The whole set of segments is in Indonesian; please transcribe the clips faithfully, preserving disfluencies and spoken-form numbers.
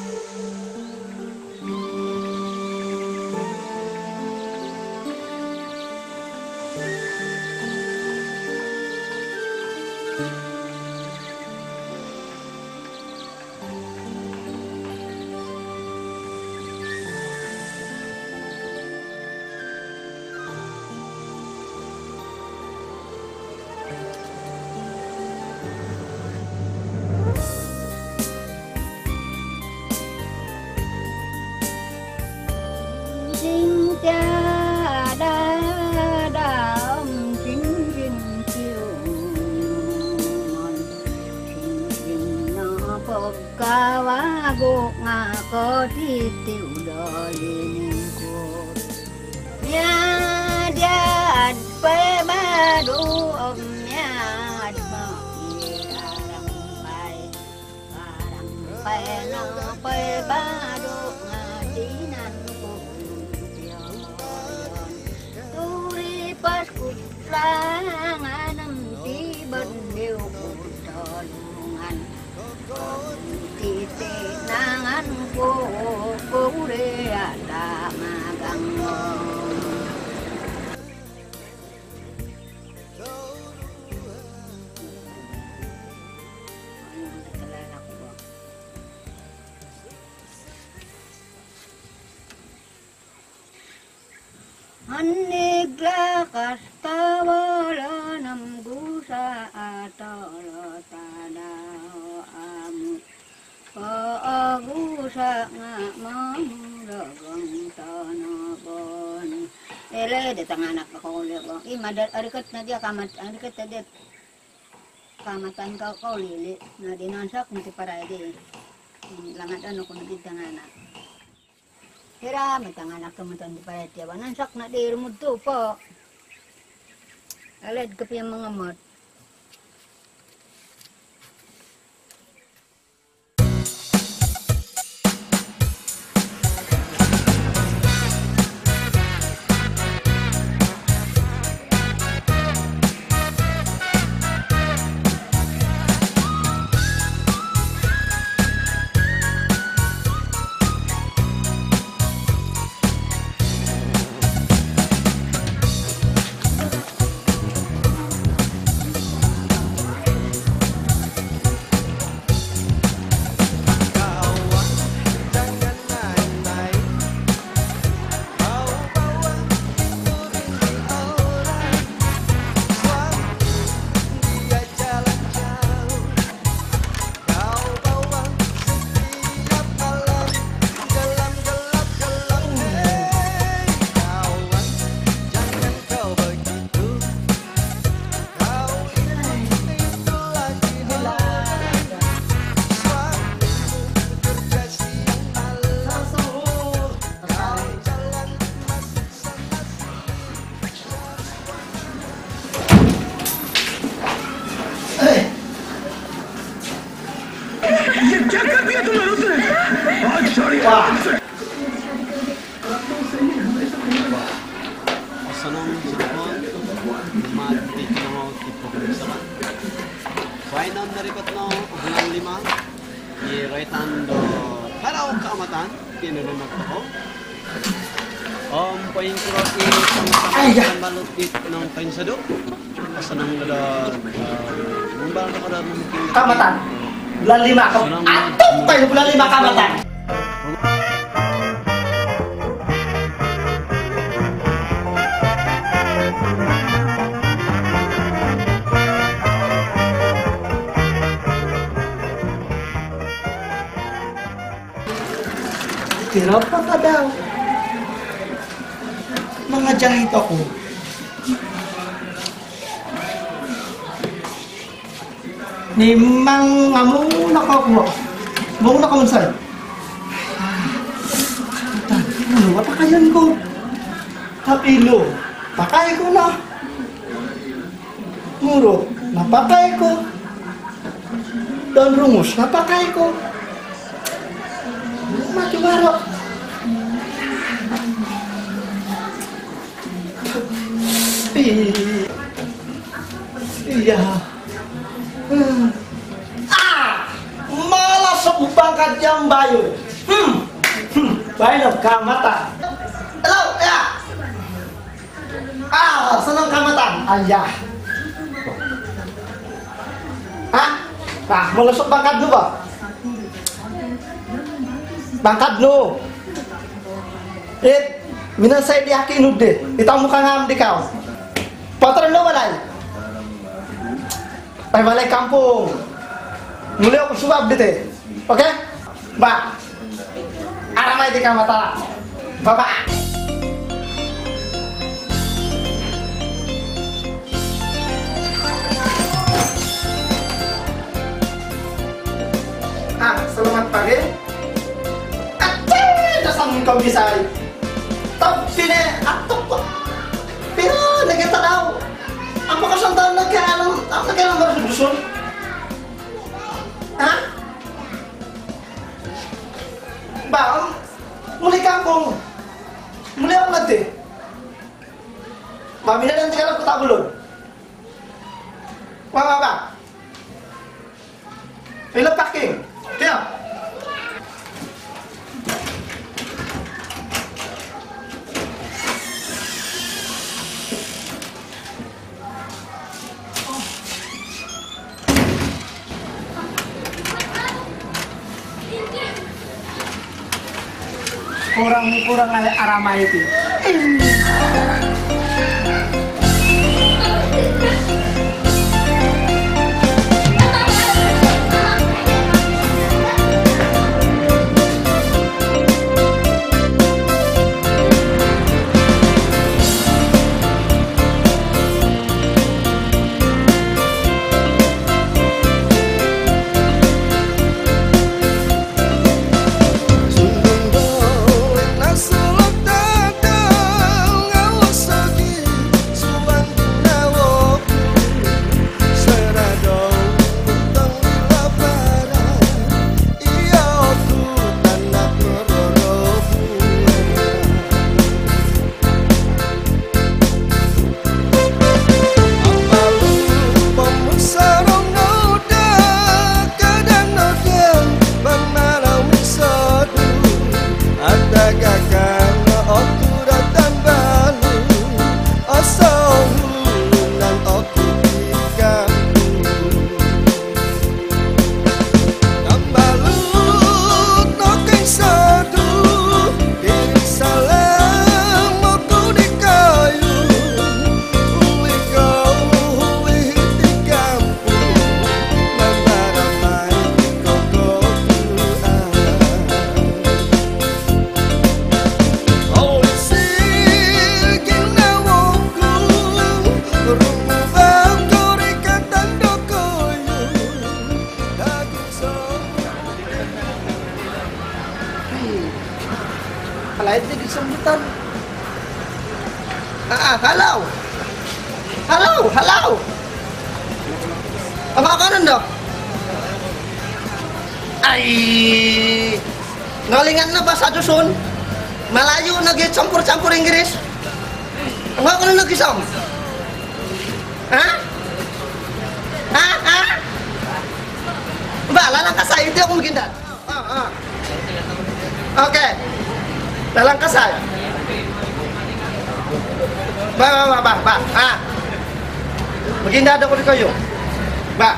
Sinh cha đã đã ông chính rình chiều mòn sinh rình nó bọc cá vá gục ngà có đi tiểu đời nên cô nhà dia pe ba du om nhà ba rang pai rang pai nó pe ba du ngadi nan pas kutrangan di bendil kutolongan titik nangan ku ku dia tak magang Anigla kastawala nam gusa atala tadao amu Paagusa nga mamuragang tanabon Ele, datang anak ako ulit ko Ima, arikat na dia kamat, arikat na dia kamatan ka ko lili Na dinansak, nanti para di Langat ano ko nagitang anak Kira, matang anak kemudian di paret ya, nansak nak di rumah tu po. Alat kepiang mengemot. Wainan narikot no bulan lima di Raitan do Haraw Kaamatan pinunod ko. Om poin ko i pang balot it ng painsado. Asanang ada mumbang na kada mungkin Kaamatan. Bulan lima ko. Atuk tayo bulan lima Kaamatan. Hirap pa ka daw. Mga jahit ako. Ni mang ngamu nakakuha. Mau nakamunsay. Tan, ano pa kayan ko? Tapilo, pakay ko na. Muro, napakay ko. Don rungus, napakay ko. Macubaro. Iya. Ah, malah sebangkat yang bayu. Hmm. Hmm. Bailo kamata. Hello, ya. Ah, senang kamatan. Ayah. Hah? Nah, melusuk bangkat dulu, Pak. Bangkat dulu. Eh, mina saya diyakin udah. Ditamu kang di kau. Patron lo balai. Pai balai kampung. Mulai aku subab dite. Oke? Mbak. Aramai di kamata. Bapak. Ah, selamat pagi. Aceh, dasar kau bisa. Tapi ne, atau kok? Pero negara tahu. Apa kesantan negara alam, negara alam baru dusun? Hah? Bang, mulai kampung, mulai apa nanti? Mami dan nanti kalau tak belum. Wah, wah, wah. Film parking. Tiap. Kurang-kurang arama itu. Lain di sambutan. Ah, halo. Halo, halo. Apa kanan dok? Ai, ngalingan na bahasa dusun. Melayu lagi campur-campur Inggris. Enggak kena lagi som. Hah? Hah? Hah? Mbak, lalang kasai itu aku mungkin dah. Ah, ah. Oke. Okay. Dalang kasai. Ba, ba, ba, ba, ba. Ah. Begini ada kau di kayu. Ba.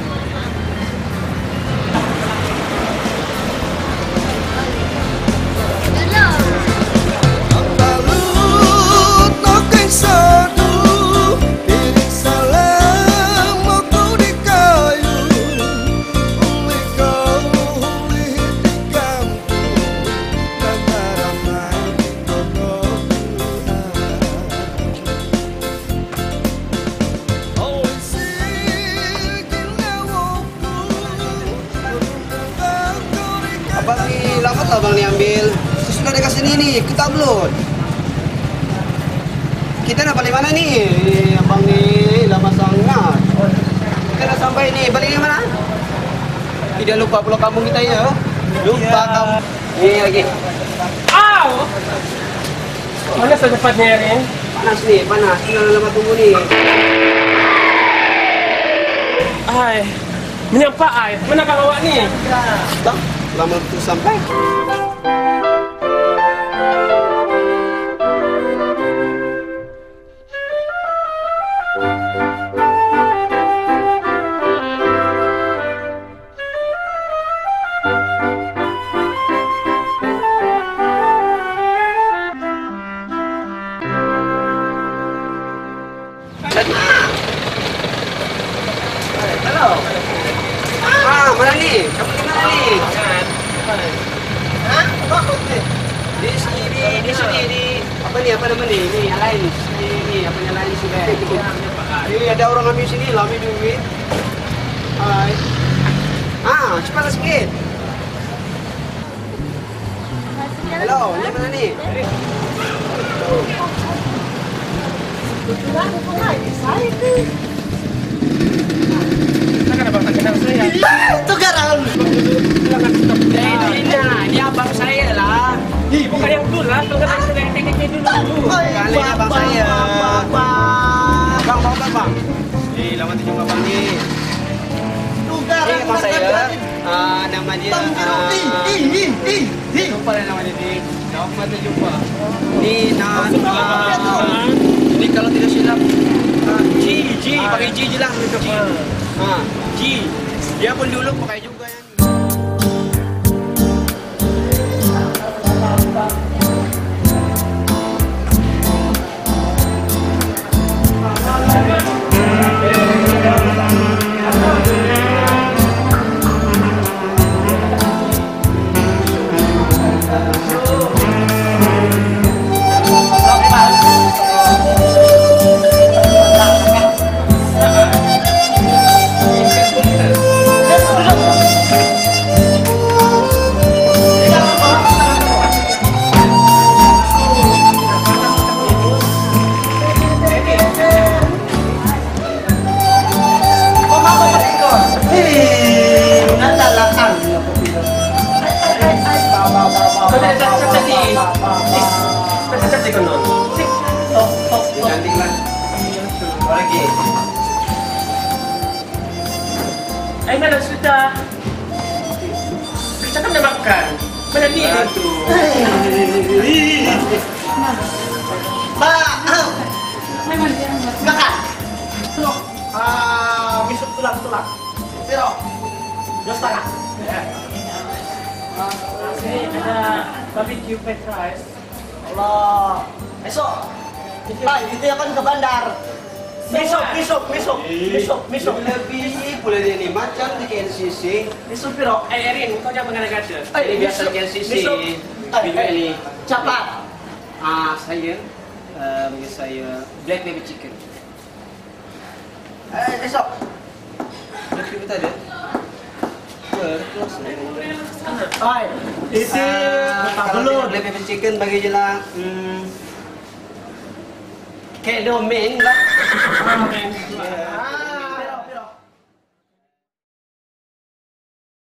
Abang ni lambat lah abang ni ambil. Sudah dekat sini nih, kita belum. Kita nak balik mana nih? Eh, abang ni lama sangat. Kita dah sampai nih, balik di mana? Tidak lupa pulau kampung kita ya. Lupa ya. Kamu. Ini lagi. Aw! Mana secepatnya Rin? Panas nih, panas. Kita lama tunggu nih. Ay, menyapa ay. Mana kang awak ni? Bang, Selamat untuk sampai. Halo. Ah, mana nih? Kamu di mana nih? Hah? Bakut nih. Di sini, di, di sini, di apa nih? Apa namanya nih? Ini yang lain. Sini, ini apa yang lain sudah? Ini ada orang kami sini, lami duit. Hai. Ah, cepat sedikit. Halo, ini mana nih? Nah, kenapa tak kenal saya? Tukaran. Ini, ini abang saya lah. Ih, bukan yang dulu lah, tuh kan yang tekniknya dulu. Kali ini abang saya. Bang, mau kan bang? Nih, lawan tujuh abang nih. Tukaran. Ini abang saya. Ah, nama dia. ah, Ih, ih, ih, ih. Lupa lah namanya di. Nama tu jumpa. Ni na. ah, Ini kalau tidak silap. ah, G, G, pakai G je lah. G. Ah, G. Dia pun dulu pakai juga yang. Ih, natalakan. Cantik lah. Apa lagi? Ay, mana sudah? Kita kan udah makan. Mana nih? Aduh. Ba, makan. Ah, misuk tulang-tulang. Siro. Dos setengah. Sini ada barbecue fried rice. Allah. Besok. Pak, itu ya kan ke bandar. Besok, besok, besok, besok, besok. Lebih boleh dia ni macam di K L C C. Besok piro? Eh, Erin, kau jangan mengada-gada. Ini biasa di K L C C. Besok. Video ini. Cepat. Ah, saya eh, bagi saya black baby chicken. Eh, besok. Black baby tadi. Hai. Isi belum. Black baby chicken bagi je lah. Hmm. Kayak domain lah. Ah, men. Ah.